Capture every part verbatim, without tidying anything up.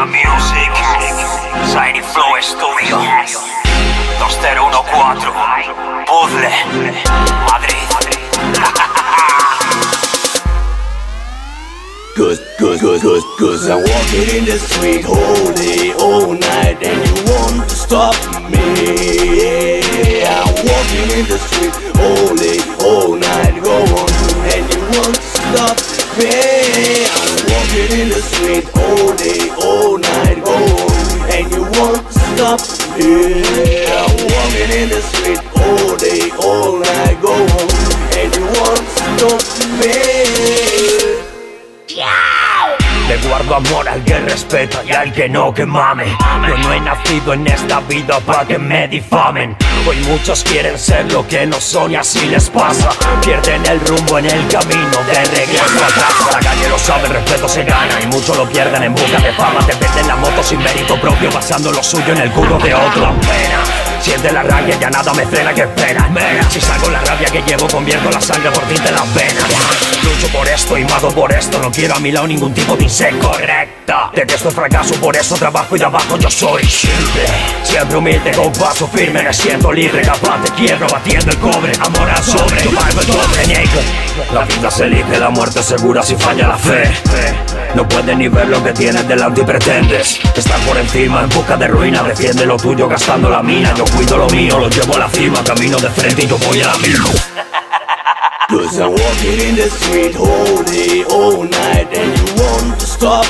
J Music, Zaini Flow Studio, dos cero uno cuatro, Puzzle, Madrid. Cause, cause, cause, cause, cause I'm walking in the street all day, all night, and you want to stop me. I'm walking in the street all day, all night, go on, and you want to stop me. I'm walking in the street all day, all night, go on, and you want to stop me. I'm walking in the street all day, all night, go on, and you want to stop me. Le guardo amor al que respeta y al que no, que mame. Yo no he nacido en esta vida para que me difamen. Hoy muchos quieren ser lo que no son y así les pasa. Pierden el rumbo en el camino de regreso a casa. La calle lo sabe, el respeto se gana y muchos lo pierden en busca de fama. Te venden la moto sin mérito propio, basando lo suyo en el culo de otro. Pena. Siente la rabia, ya nada me frena, que espera. Si saco la rabia que llevo, convierto la sangre por ti en las venas. Lucho por esto y mato por esto, no quiero a mi lado ningún tipo de insecto. Correcta, detesto el fracaso, por eso trabajo y de abajo yo soy simple. Siempre humilde, con paso firme, me siento libre. Capaz de quiebro, batiendo el cobre, amor al sobre, yo valgo el doble, negro. La vida se elige, la muerte segura si falla la fe. No puedes ni ver lo que tienes delante y pretendes estar por encima en busca de ruina. Defiende lo tuyo gastando la mina. Yo cuido lo mío, lo llevo a la cima. Camino de frente y yo voy a la misma. Cause I'm walking in the street all day, all night, and you want to stop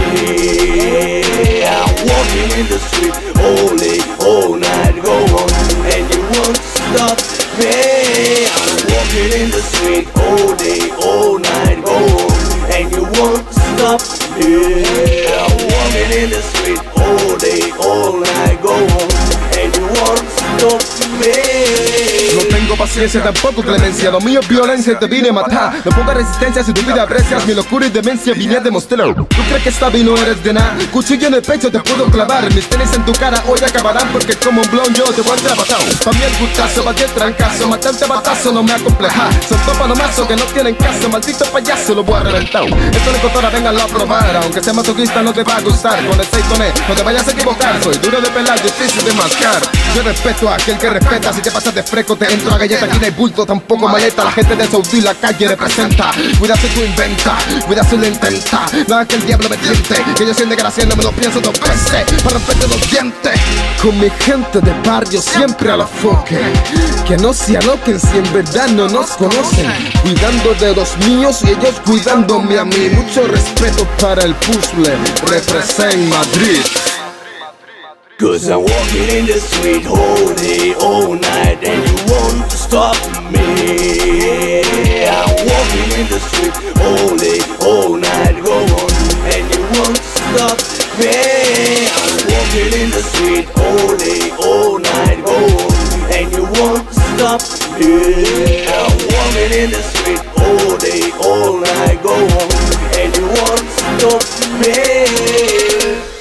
me. I'm walking in the street all day, all night, go on, and you want to stop me. I'm walking in the street all day, all night, go on, and you want to stop me. I'm walking in the street all day, all night, go on, and you want to stop me. No tengo paciencia, tampoco clemencia. Lo mío es violencia, te vine a matar. No pongas resistencia si tu vida aprecias. Mi locura y demencia vine a demostrar. ¿Tú crees que esta y no eres de nada? Cuchillo en el pecho te puedo clavar. Mis tenis en tu cara hoy acabarán, porque como un blon yo te voy a atrapatar. Pa' mí el gustazo, pa' ti el trancazo. Matarte batazo no me acompleja. Son topa nomás que no tienen caso. Maldito payaso, lo voy a reventar. Esto de cotora, venganlo a probar. Aunque sea masoquista no te va a gustar. Con el seis toné, no te vayas a equivocar. Soy duro de pelar, difícil de mascar. Yo respeto a aquel que respeta. Si te pasas de fresco te entro a galleta. Aquí no hay bulto, tampoco maleta. La gente de Saudí la calle representa. Cuida si tú inventa, cuida si lo intenta. Nada que el diablo me tiente, que yo soy desgraciado, no me lo pienso dos veces para romperte los dientes. Con mi gente de barrio siempre a la foque. Que no se aloquen si en verdad no nos conocen. Cuidando de los míos y ellos cuidándome a mí. Mucho respeto para el puzzle. Represent Madrid. Cause I'm walking in the street all day, all night, and you want to stop me. I'm walking in the street all day, all night, go on, and you want to stop me. I'm walking in the street all day, all night, go on, and you want to stop me. I'm walking in the street all day, all night, go on, and you want to stop me.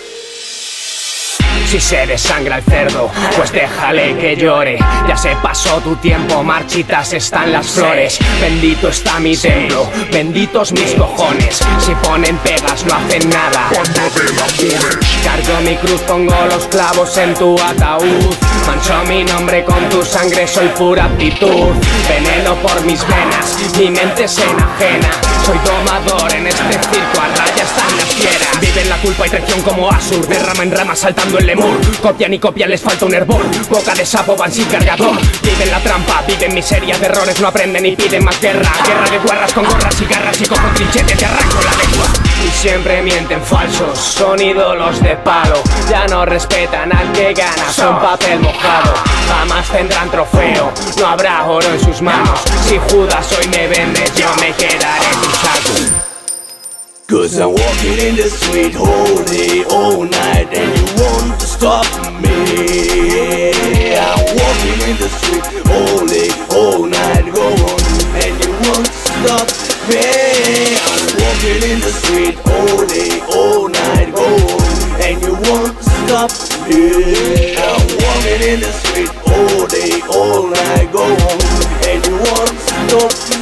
Si se desangra el cerdo, pues déjale que llore. Ya se pasó tu tiempo, marchitas están las flores. Bendito está mi templo, benditos mis cojones. Si ponen pegas no hacen nada. Cargo mi cruz, pongo los clavos en tu ataúd. Mancho mi nombre con tu sangre, soy pura actitud. Veneno por mis venas, mi mente se enajena. Soy domador en este circo, a raya están las fieras. Viven la culpa y traición como Asur, de rama en rama saltando el lemur. Copian y copian, les falta un hervor. Boca de sapo van sin cargador. Viven la trampa, viven miserias de errores. No aprenden y piden más guerra. Guerra de guarras con gorras y garras. Y cojo trinchetes, te arranco la lengua. Y siempre mienten falsos, son ídolos de palo. Ya no respetan al que gana, son papel mojado. Jamás tendrán trofeo, no habrá oro en sus manos. Si Judas hoy me vendes, yo me quedaré en tu saco. Cause I'm walking in the street all day, all night, and you want to stop me. I'm walking in the street all day, all night, go on, and you want to stop me. I'm walking in the street all day, all night, go on, and you want to stop me. I'm walking in the street all day, all night, go on, and you want to stop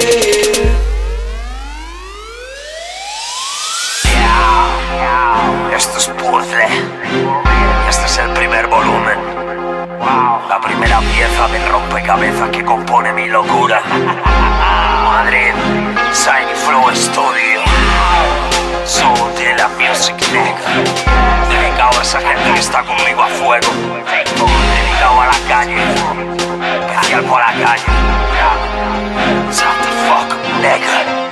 me. Esto es puzzle. Y este es el primer volumen. La primera pieza del rompecabezas que compone mi locura. Madrid, Shiny Flow Studio. Soul de la Music Negra. Dedicado a esa gente que está conmigo a fuego. Dedicado a la calle. Especial por la calle. Shut the fuck, nigga.